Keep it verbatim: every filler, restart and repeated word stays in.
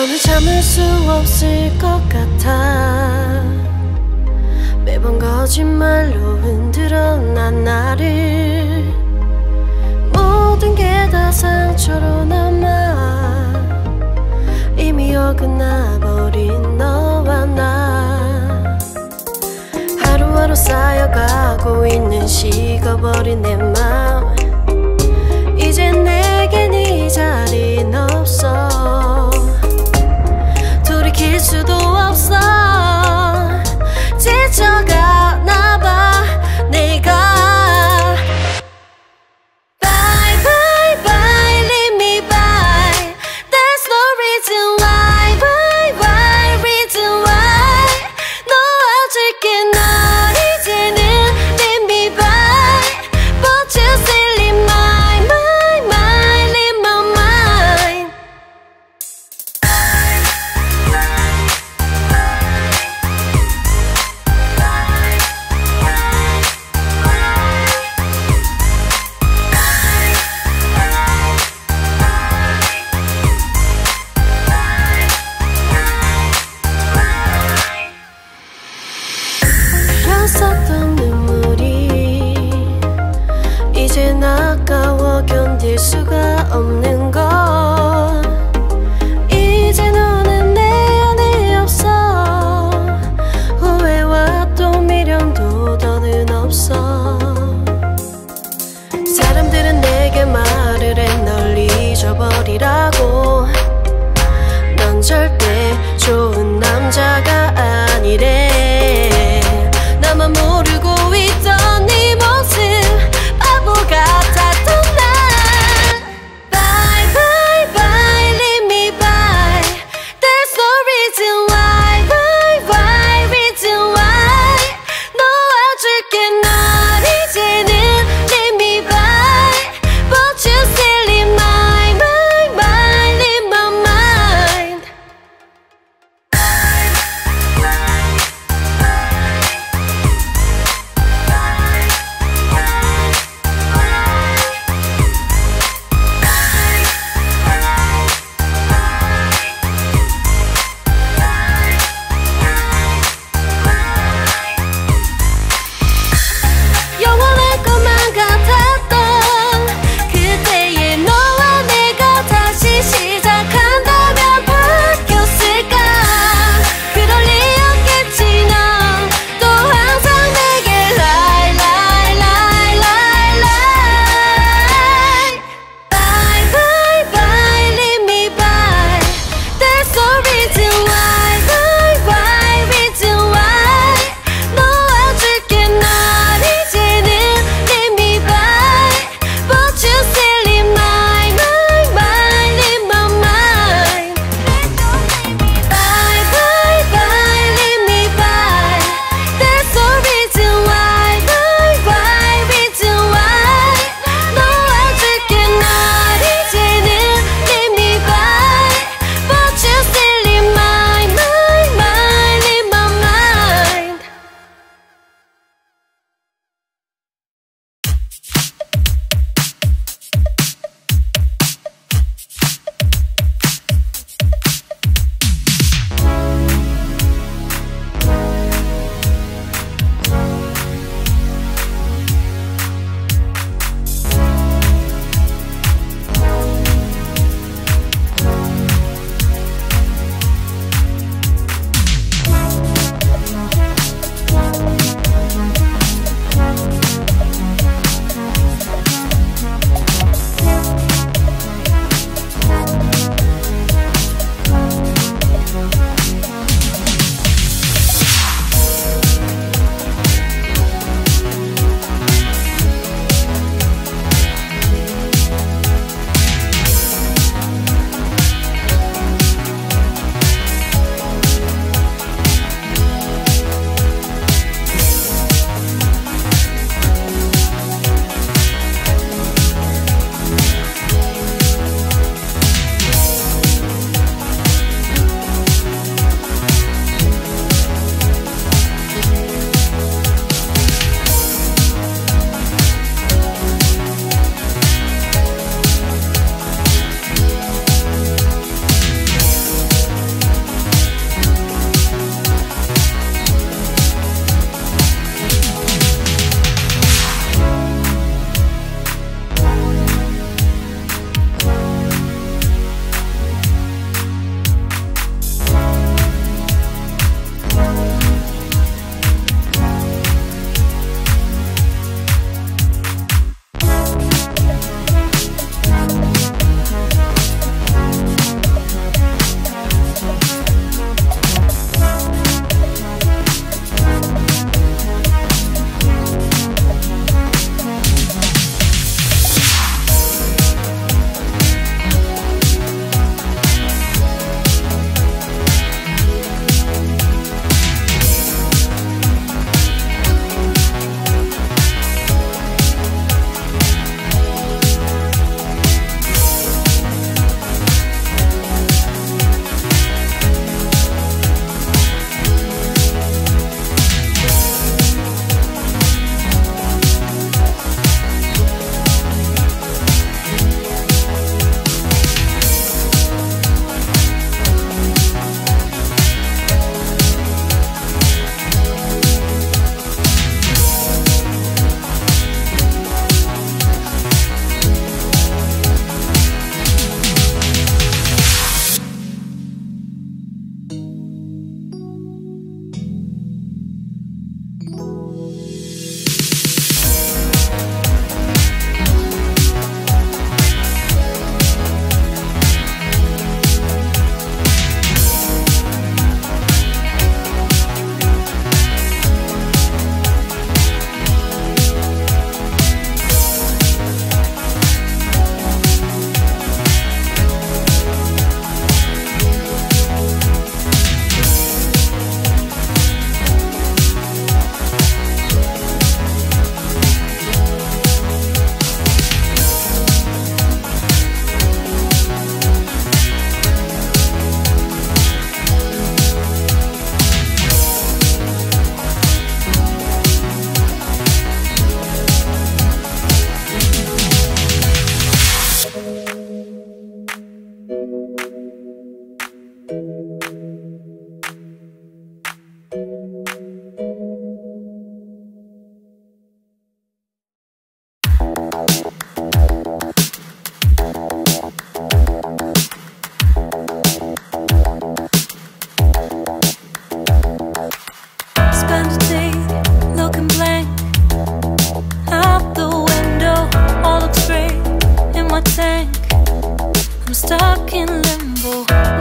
너는 참을 수 없을 것 같아. 매번 거짓말로 흔들어 난 나를. 모든 게 다 상처로 남아 이미 어긋나버린 너와 나. 하루하루 쌓여가고 있는 식어버린 내 맘. 이제 내겐 이 자리는 없어. 돌이킬 수도 없어. 지쳐가나봐 내가. Bye bye bye leave me by. There's no reason why. Bye bye reason why. 놓아줄게 널 이제는 leave me by. But you still in my mind, mind, in my mind. 흘렸었던 눈물이 이젠 아까워 견딜 수가 없는 것. 이제 너는 내 안에 없어. 후회와 또 미련도 더는 없어. 사람들은 내게 말을 해 널 잊어버리라고. 넌 절대 좋은 남자가 아니래. 나만 모르고 있던 네 모습 바보 같았던 난. Bye bye bye leave me by. There's no reason why. Bye bye reason why. 놓아줄게 널 이제는 leave me by. But you still in my mind, mind, in my mind. 영원할 것만 같았던 그때의 너와 내가 다시 시작한다면 바뀌었을까. 그럴 리 없겠지. 넌 또 항상 내게 lie lie lie lie lie. Bye bye bye leave me by. There's no reason why. Bye bye reason why. 놓아줄게 널 이제는 leave me by. But you still in my mind, mind, in my mind. Bye bye bye leave me by. There's no reason why. Bye bye reason why. 놓아줄게 널 이제는 leave me by. But you still in my my tank. I'm stuck in limbo.